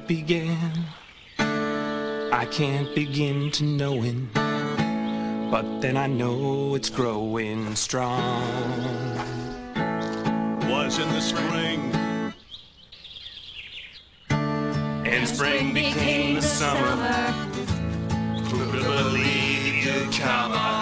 it began, I can't begin to knowing, but then I know it's growing strong. Was in the spring, and spring became the summer. Who could believe you'd come